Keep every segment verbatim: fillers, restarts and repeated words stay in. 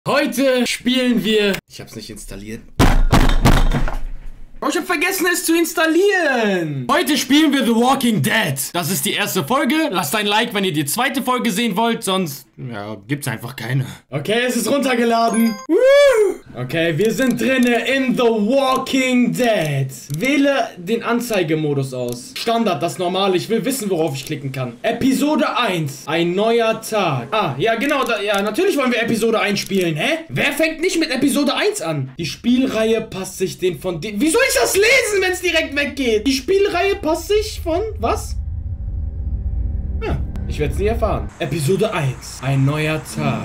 Heute spielen wir... Ich hab's nicht installiert. Oh, ich hab vergessen, es zu installieren. Heute spielen wir The Walking Dead. Das ist die erste Folge. Lasst ein Like, wenn ihr die zweite Folge sehen wollt. Sonst, ja, gibt's einfach keine. Okay, es ist runtergeladen. Woo! Okay, wir sind drinne in The Walking Dead. Wähle den Anzeigemodus aus. Standard, das normale. Ich will wissen, worauf ich klicken kann. Episode eins. Ein neuer Tag. Ah, ja, genau. Da, ja, natürlich wollen wir Episode eins spielen. Hä? Wer fängt nicht mit Episode eins an? Die Spielreihe passt sich den von den... Wie soll ich das lesen, wenn es direkt weggeht? Die Spielreihe passt sich von... Was? Ja, ich werde es nie erfahren. Episode eins. Ein neuer Tag.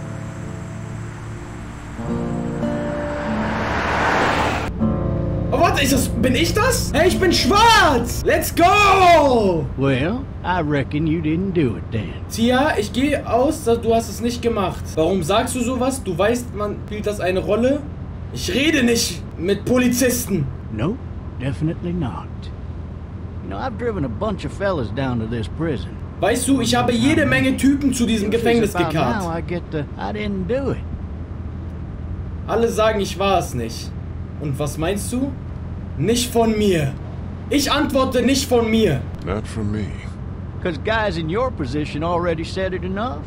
Oh, warte, ist das... Bin ich das? Hey, ich bin schwarz! Let's go! Well, I reckon you didn't do it then. Tia, ich gehe aus, dass du hast es nicht gemacht. Warum sagst du sowas? Du weißt, man spielt das eine Rolle? Ich rede nicht mit Polizisten. No, definitely not. You know, I've driven a bunch of fellas down to this prison. Weißt du, ich habe jede Menge Typen zu diesem Gefängnis gekarrt. Now I get the, I didn't do it. Alle sagen, ich war es nicht. Und was meinst du? Nicht von mir. Ich antworte nicht von mir. Not from me. Because guys in your position already said it enough.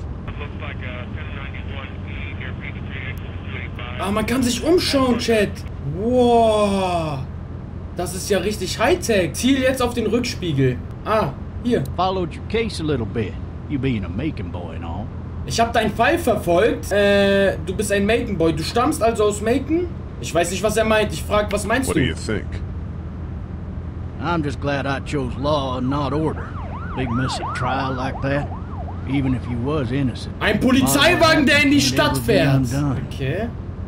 Ah, man kann sich umschauen, Chat. Wow. Das ist ja richtig Hightech. Ziel jetzt auf den Rückspiegel. Ah, hier. Followed your case a little bit. You being a Macon boy and all. Ich habe deinen Fall verfolgt. Äh, du bist ein Macon Boy. Du stammst also aus Macon? Ich weiß nicht, was er meint. Ich frage, was meinst What du? do you think? I'm just glad I chose law and not order. Big messy trial like that. Even if you was innocent. Ein Polizeiwagen, der in die Stadt fährt. Okay.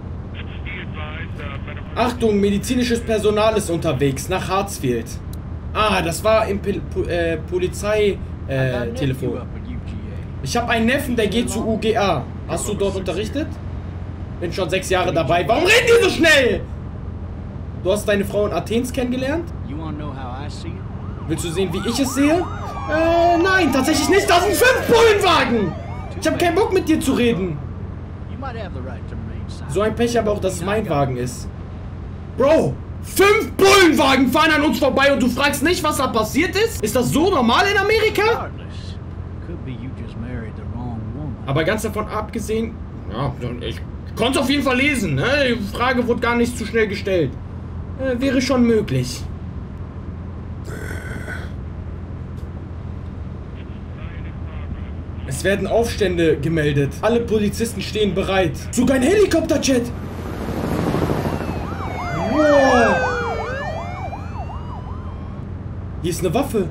Achtung, medizinisches Personal ist unterwegs nach Hartsfield. Ah, das war im Pil po äh, Polizei-Telefon. Äh, ich habe einen Neffen, der geht zu U G A. Hast du dort unterrichtet? Bin schon sechs Jahre dabei. Warum reden die so schnell? Du hast deine Frau in Athens kennengelernt? Willst du sehen, wie ich es sehe? Äh, nein, tatsächlich nicht. Das sind fünf Bullenwagen. Ich habe keinen Bock, mit dir zu reden. So ein Pech aber auch, dass es mein Wagen ist. Bro, fünf Bullenwagen fahren an uns vorbei und du fragst nicht, was da passiert ist? Ist das so normal in Amerika? Aber ganz davon abgesehen, ja, ich konnte es auf jeden Fall lesen, ne? Die Frage wurde gar nicht zu schnell gestellt. Äh, wäre schon möglich. Es werden Aufstände gemeldet. Alle Polizisten stehen bereit. Sogar ein Helikopter-Jet. Wow. Hier ist eine Waffe.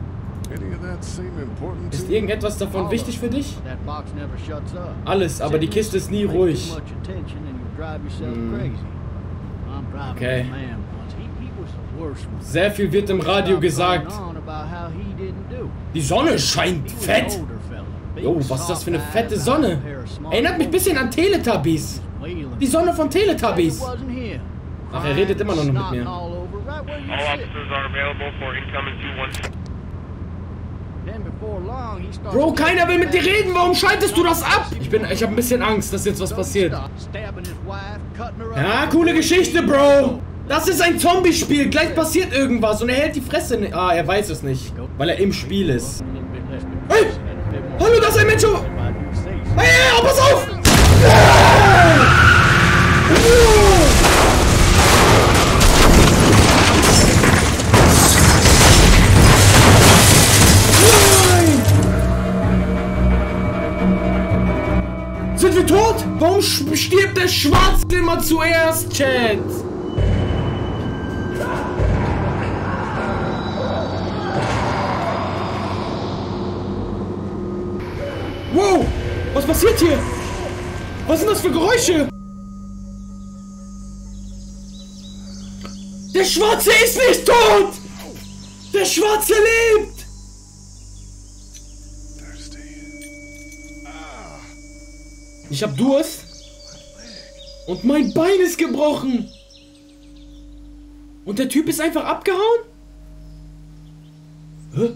Ist irgendetwas davon wichtig für dich? Alles, aber die Kiste ist nie ruhig. Hm. Okay. Sehr viel wird im Radio gesagt. Die Sonne scheint fett. Jo, was ist das für eine fette Sonne? Erinnert mich ein bisschen an Teletubbies. Die Sonne von Teletubbies. Ach, er redet immer noch mit mir. Bro, keiner will mit dir reden. Warum schaltest du das ab? Ich bin, ich habe ein bisschen Angst, dass jetzt was passiert. Ja, coole Geschichte, Bro. Das ist ein Zombie-Spiel. Gleich passiert irgendwas und er hält die Fresse nicht. Ah, er weiß es nicht, weil er im Spiel ist. Hey! Hallo, das ist ein Mensch! Hey, hey, pass auf! Nein! Sind wir tot? Warum stirbt der Schwarze immer zuerst, Chat? Wow! Was passiert hier? Was sind das für Geräusche? Der Schwarze ist nicht tot! Der Schwarze lebt! Ich hab Durst. Und mein Bein ist gebrochen. Und der Typ ist einfach abgehauen? Hä?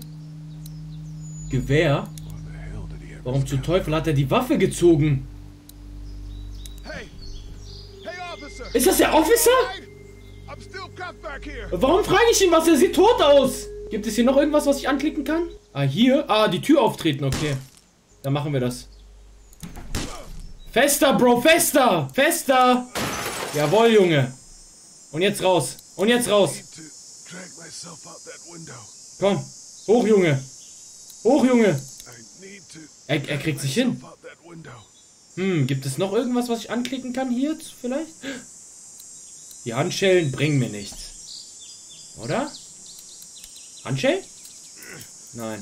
Gewehr? Warum zum Teufel hat er die Waffe gezogen? Ist das der Officer? Warum frage ich ihn was? Er sieht tot aus. Gibt es hier noch irgendwas, was ich anklicken kann? Ah, hier? Ah, die Tür auftreten, okay. Dann machen wir das. Fester, Bro, fester! Fester! Jawohl, Junge. Und jetzt raus. Und jetzt raus. Komm. Hoch, Junge. Hoch, Junge. Er, er kriegt sich hin. Hm, gibt es noch irgendwas, was ich anklicken kann hier? Vielleicht? Die Handschellen bringen mir nichts. Oder? Handschellen? Nein.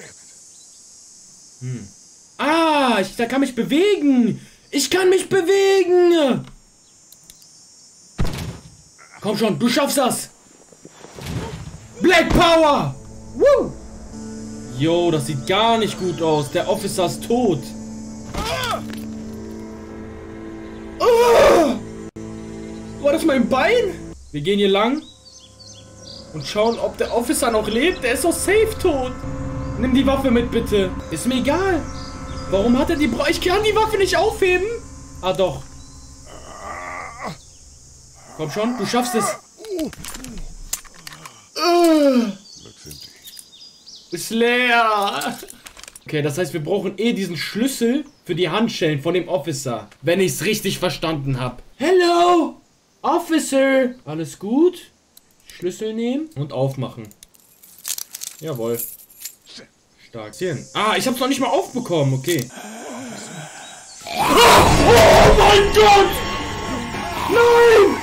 Hm. Ah, ich da kann mich bewegen. Ich kann mich bewegen. Komm schon, du schaffst das. Black Power. Woo. Yo, das sieht gar nicht gut aus. Der Officer ist tot. Oh. War das mein Bein? Wir gehen hier lang und schauen, ob der Officer noch lebt. Der ist doch safe tot. Nimm die Waffe mit, bitte. Ist mir egal. Warum hat er die... Bra ich kann die Waffe nicht aufheben. Ah, doch. Komm schon, du schaffst es. Uh. Ist leer. Okay, das heißt, wir brauchen eh diesen Schlüssel für die Handschellen von dem Officer. Wenn ich es richtig verstanden habe. Hello, Officer. Alles gut? Schlüssel nehmen und aufmachen. Jawohl. Stark. Ah, ich hab's noch nicht mal aufbekommen. Okay. Oh mein Gott! Nein!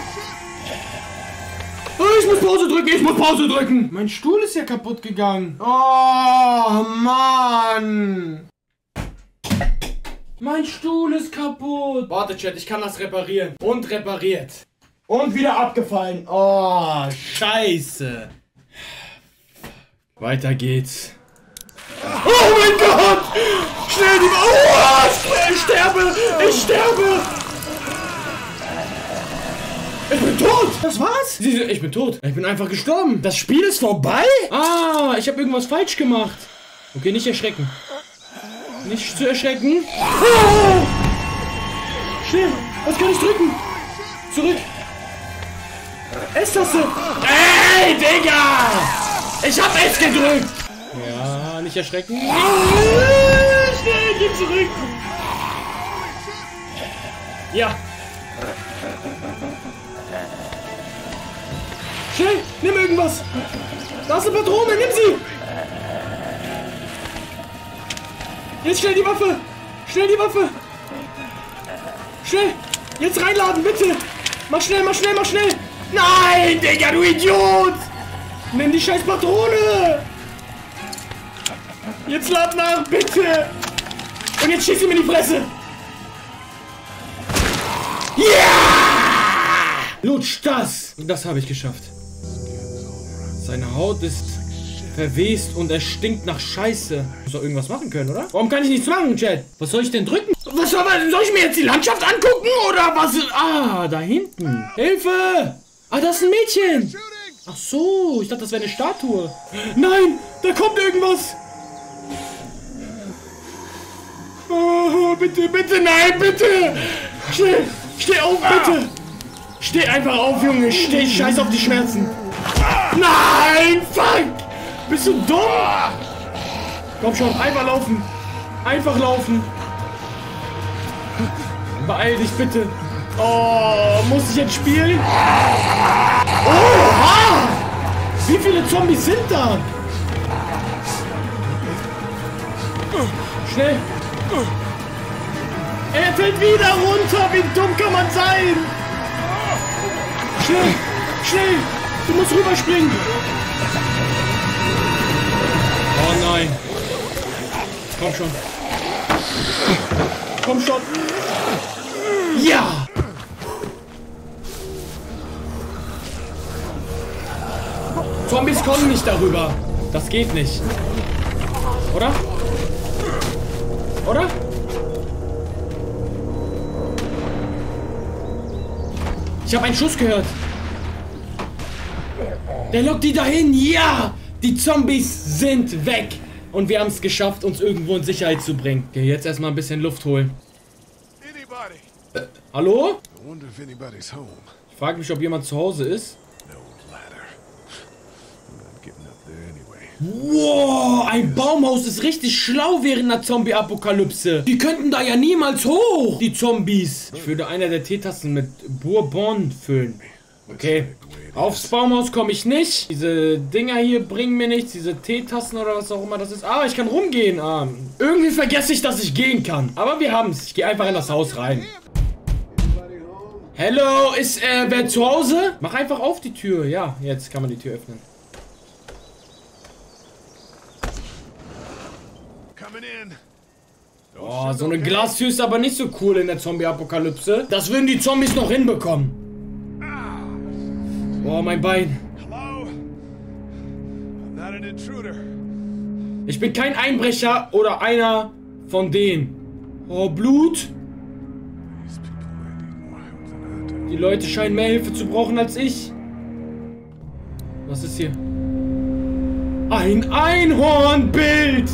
Ich muss Pause drücken, ich muss Pause drücken. Mein Stuhl ist ja kaputt gegangen. Oh, Mann. Mein Stuhl ist kaputt. Warte, Chat, ich kann das reparieren. Und repariert. Und wieder abgefallen. Oh, scheiße. Weiter geht's. Oh mein Gott! Schnell die... Oh, ich sterbe! Ich sterbe! Ich bin tot! Das war's? Ich bin tot. Ich bin einfach gestorben. Das Spiel ist vorbei? Ah, ich habe irgendwas falsch gemacht. Okay, nicht erschrecken. Nicht zu erschrecken. Ah! Schnell, was kann ich drücken? Zurück. S-Taste. Ey, Digga! Ich hab S gedrückt. Ja, nicht erschrecken. Schnell, geh zurück. Ja. Schnell, nimm irgendwas. Da ist eine Patrone, nimm sie. Jetzt schnell die Waffe. Schnell die Waffe. Schnell. Jetzt reinladen, bitte. Mach schnell, mach schnell, mach schnell. Nein, Digga, du Idiot. Nimm die scheiß Patrone. Jetzt lad nach, bitte. Und jetzt schieß ihm in die Fresse. Ja! Yeah! Lutsch das. Und das habe ich geschafft. Seine Haut ist verwest und er stinkt nach Scheiße. Muss doch irgendwas machen können, oder? Warum kann ich nichts machen, Chat? Was soll ich denn drücken? Was soll, soll ich mir jetzt die Landschaft angucken oder was? Ah, da hinten. Hilfe! Ah, das ist ein Mädchen. Ach so, ich dachte, das wäre eine Statue. Nein, da kommt irgendwas. Oh, bitte, bitte, nein, bitte. Schnell, steh auf, bitte. Steh einfach auf, Junge. Steh, scheiß auf die Schmerzen. Nein, fuck. Bist du dumm? Komm schon, einfach laufen. Einfach laufen. Beeil dich bitte. Oh, muss ich jetzt spielen? Oha! Wie viele Zombies sind da? Schnell. Er fällt wieder runter. Wie dumm kann man sein? Schnell. Schnell. Du musst rüberspringen. Oh nein. Komm schon. Komm schon. Ja. Zombies kommen nicht darüber. Das geht nicht. Oder? Oder? Ich habe einen Schuss gehört. Der lockt die dahin. Ja! Die Zombies sind weg. Und wir haben es geschafft, uns irgendwo in Sicherheit zu bringen. Okay, jetzt erstmal ein bisschen Luft holen. Hallo? Ich frage mich, ob jemand zu Hause ist. Wow, ein Baumhaus ist richtig schlau während einer Zombie-Apokalypse. Die könnten da ja niemals hoch, die Zombies. Ich würde einer der Teetassen mit Bourbon füllen. Okay. Aufs Baumhaus komme ich nicht. Diese Dinger hier bringen mir nichts. Diese Teetassen oder was auch immer das ist. Ah, ich kann rumgehen. Ah, irgendwie vergesse ich, dass ich gehen kann. Aber wir haben es. Ich gehe einfach in das Haus rein. Hello, ist äh, wer zu Hause? Mach einfach auf die Tür. Ja, jetzt kann man die Tür öffnen. Oh, so eine Glastür ist aber nicht so cool in der Zombie-Apokalypse. Das würden die Zombies noch hinbekommen. Oh, mein Bein. Ich bin kein Einbrecher oder einer von denen. Oh, Blut. Die Leute scheinen mehr Hilfe zu brauchen als ich. Was ist hier? Ein Einhornbild!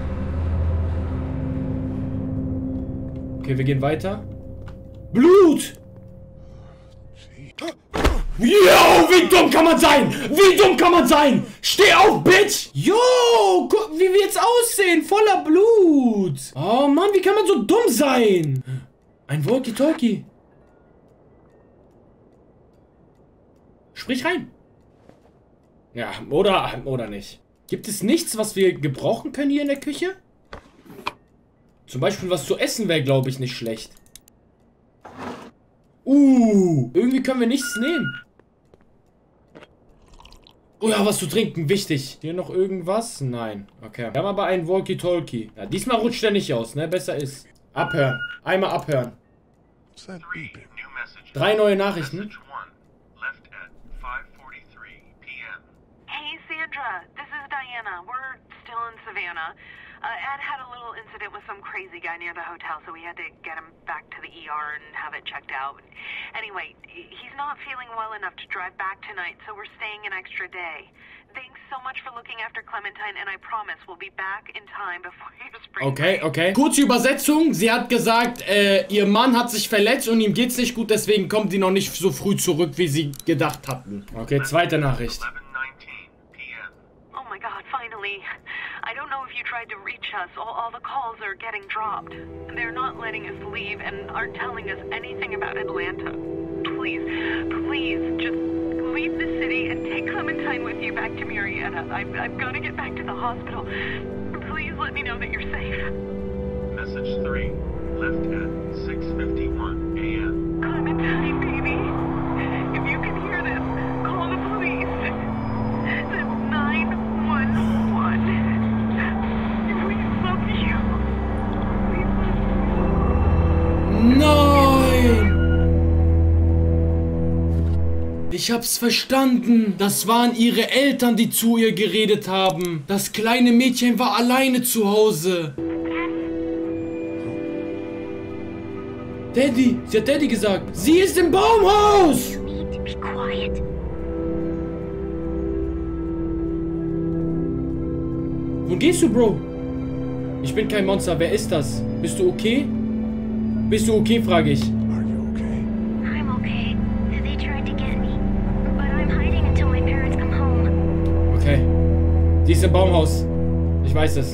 Okay, wir gehen weiter. Blut! Yo, wie dumm kann man sein? Wie dumm kann man sein? Steh auf, Bitch! Yo, guck, wie wir jetzt aussehen. Voller Blut. Oh Mann, wie kann man so dumm sein? Ein Walkie-Talkie. Sprich rein. Ja, oder, oder nicht. Gibt es nichts, was wir gebrauchen können hier in der Küche? Zum Beispiel was zu essen wäre, glaube ich, nicht schlecht. Uh, irgendwie können wir nichts nehmen. Oh ja, was zu trinken, wichtig. Hier noch irgendwas? Nein. Okay. Wir haben aber einen Walkie-Talkie. Ja, diesmal rutscht er nicht aus, ne? Besser ist. Abhören. Einmal abhören. Drei neue Nachrichten. Hey, Sandra. This is Diana. We're still in Savannah. Uh, Ed had a little incident with some crazy guy near the hotel, so we had to get him back to the E R and have it checked out. Anyway, he's not feeling well enough to drive back tonight, so we're staying an extra day. Thanks so much for looking after Clementine, and I promise we'll be back in time before you spring. Okay, okay. Kurze Übersetzung. Sie hat gesagt, äh, ihr Mann hat sich verletzt und ihm geht's nicht gut, deswegen kommt die noch nicht so früh zurück, wie sie gedacht hatten. Okay, zweite Nachricht. Oh my God, finally. I don't know if you tried to reach us. All, all the calls are getting dropped. They're not letting us leave and aren't telling us anything about Atlanta. Please, please, just leave the city and take Clementine with you back to Marietta. I've, I've got to get back to the hospital. Please let me know that you're safe. Message three, left at six fifty-one a m Clementine, baby. If you can hear this, call the police. That's nine one one. We love you. We love you. Nein! Ich hab's verstanden. Das waren ihre Eltern, die zu ihr geredet haben. Das kleine Mädchen war alleine zu Hause. Daddy, sie hat Daddy gesagt. Sie ist im Baumhaus. You need to be quiet. Wo gehst du, Bro? Ich bin kein Monster. Wer ist das? Bist du okay? Bist du okay, frage ich. Are you okay? I'm okay. They tried to get me, but I'm hiding until my parents come home. Okay. Sie ist im Baumhaus. Ich weiß es.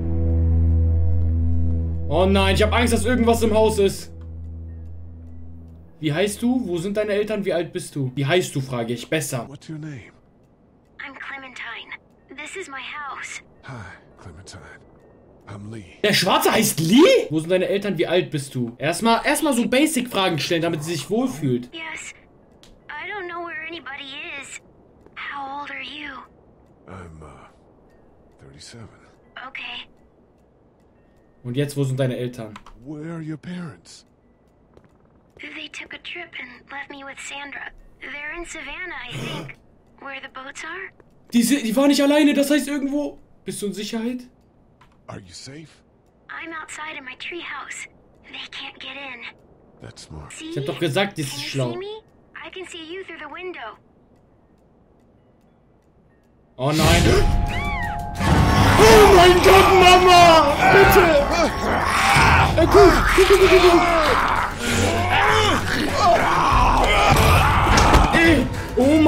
Oh nein, ich habe Angst, dass irgendwas im Haus ist. Wie heißt du? Wo sind deine Eltern? Wie alt bist du? Wie heißt du, frage ich. Besser. What's your name? I'm Clementine. This is my house. Hi, Clementine. I'm Lee. Der Schwarze heißt Lee? Wo sind deine Eltern? Wie alt bist du? Erstmal, erstmal so Basic-Fragen stellen, damit sie sich wohlfühlt. Yes. I don't know where anybody is. How old are you? I'm, uh, thirty-seven. Okay. Und jetzt, wo sind deine Eltern? Where are your parents? They took a trip and left me with Sandra. They're in Savannah, I think. Where the boats are? Die, si- die war nicht alleine, das heißt irgendwo. Bist du in Sicherheit? Are you safe? I'm outside in my treehouse. They can't get in. That's smart. See? Ich hab doch gesagt, die Can ist you schlau. see me? I can see you through the window. Oh nein. Oh mein Gott, Mama! Bitte! Äh, gut, gut, gut, gut, gut.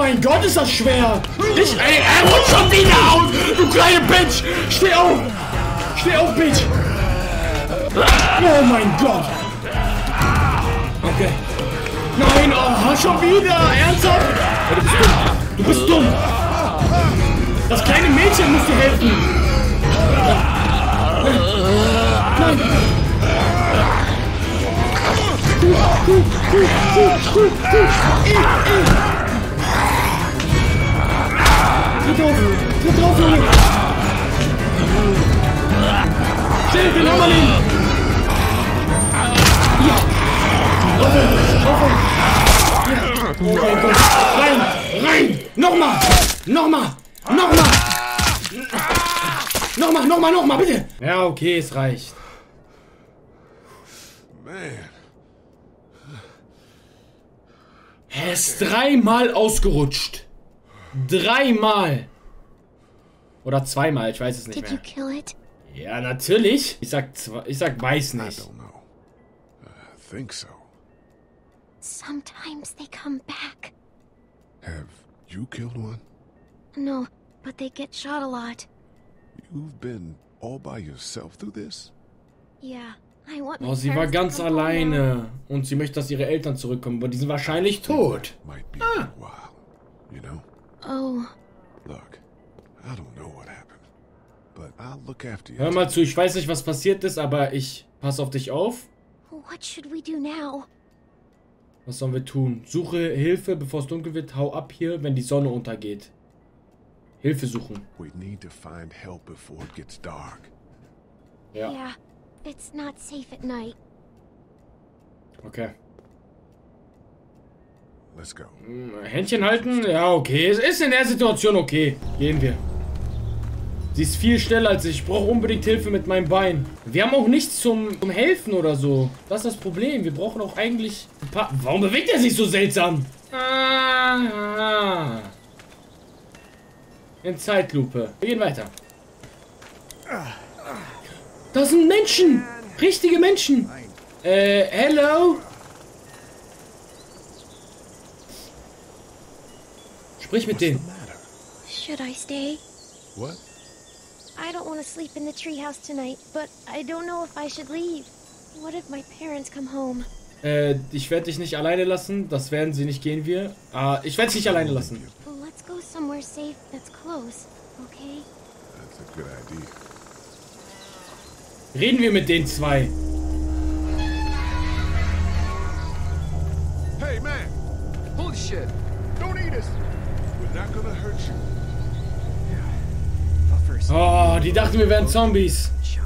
mein Gott, ist das schwer. Ich, ey, er rutscht schon wieder aus. Du kleine Bitch. Steh auf. Steh auf, Bitch. Oh mein Gott. Okay. Nein, oh, schon wieder. Ernsthaft? Ja, du bist dumm. Du bist dumm. Das kleine Mädchen muss dir helfen. Nein. Tritt drauf. Tritt drauf, Junge. Schnell, den Hammer nehmen. Ja. Auf, auf. Ja. Oh mein Gott. Rein, rein. Nochmal. Nochmal. Nochmal. Nochmal, nochmal, nochmal, bitte. Ja, okay, es reicht. Man. Er ist dreimal ausgerutscht. Dreimal. Oder zweimal, ich weiß es nicht Did you mehr. kill it? Ja, natürlich. Ich sag, zwei, ich sag weiß I nicht. don't know. I think so. Sometimes they come back. Have you killed one? No, but they get shot a lot. You've been all by yourself through this? Yeah, I want my Oh, sie war parents to ganz come home now. alleine. Und sie möchte, dass ihre Eltern zurückkommen, aber die sind wahrscheinlich tot. Might be Ah. a while, you know? Oh, Look, I don't know what happened, but I'll look after you. Hör mal zu, ich weiß nicht, was passiert ist, aber ich passe auf dich auf. what should we do now? Was sollen wir tun? Suche Hilfe, bevor es dunkel wird. Hau ab hier, wenn die Sonne untergeht. Hilfe suchen. We need to find help before it gets dark. Ja, Yeah, it's not safe at night. okay. Let's go. Hm, Händchen halten? Ja, okay. Es ist in der Situation okay. Gehen wir. Sie ist viel schneller als ich. Ich brauche unbedingt Hilfe mit meinem Bein. Wir haben auch nichts zum, zum Helfen oder so. Das ist das Problem. Wir brauchen auch eigentlich ein paar... Warum bewegt er sich so seltsam? Ah, in Zeitlupe. Wir gehen weiter. Das sind Menschen. Richtige Menschen. Äh, hello? Sprich mit denen. Should I stay? What? I don't want to sleep in the treehouse tonight, but I don't know if I should leave. What if my parents come home? Äh, ich werde dich nicht alleine lassen. Das werden sie nicht, gehen wir. Ah, ich werde dich nicht alleine lassen. Well, let's go somewhere safe that's close, okay? That's a good idea. Reden wir mit den zwei. Hey, man! Holy shit! Don't eat us! We're not gonna hurt you. Buffers. Oh, die dachten, wir wären Zombies. Chump.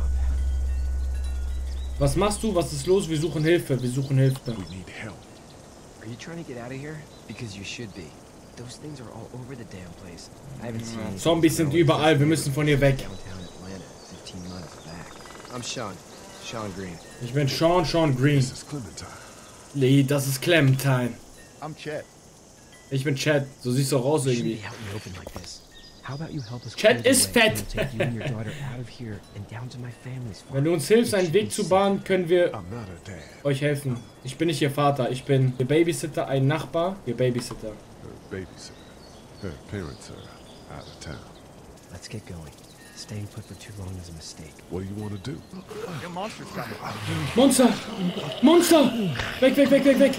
Was machst du? Was ist los? Wir suchen Hilfe. Wir suchen Hilfe. We need help. Are you trying to get out of here? Because you should be. Those things are all over the damn place. I haven't seen anything Zombies sind similar überall. Wir müssen von hier weg. downtown Atlanta, fifteen miles back. I'm Sean. Sean Green. Ich bin Sean, Sean Green. This is Clementine. Lee, das ist Clementine. I'm Chet. Ich bin Chad. So siehst du raus You shouldn't irgendwie. be out in the open like this. How about you help us Chad clear the is way, fat. and we'll take you and your daughter out of here and down to my family's farm. Wenn du uns hilfst, einen Weg zu bahnen, können wir I'm not a dad. euch helfen. Ich bin nicht ihr Vater. Ich bin ihr Babysitter, ein Nachbar. Ihr Babysitter. Her babysitter. Her parents are out of town. Let's get going. Staying put for too long is a mistake. What do you want to do? The monster's coming. Monster! Monster! Weg, weg, weg, weg, weg!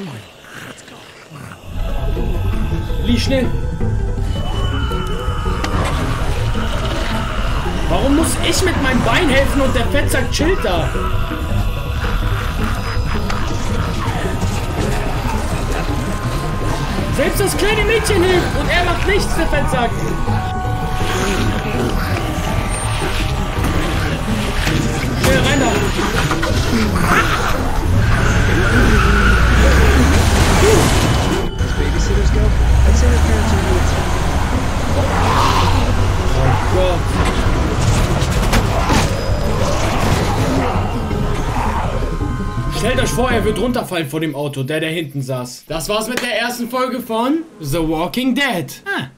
Lee, schnell! Warum muss ich mit meinem Bein helfen und der Fettsack chillt da? Selbst das kleine Mädchen hilft und er macht nichts, der Fettsack. Schnell rein da. As babysitters go, I'd say their parents are really tough. Oh Gott. Stellt euch vor, er wird runterfallen vor dem Auto, der der hinten saß. Das war's mit der ersten Folge von The Walking Dead. Ah.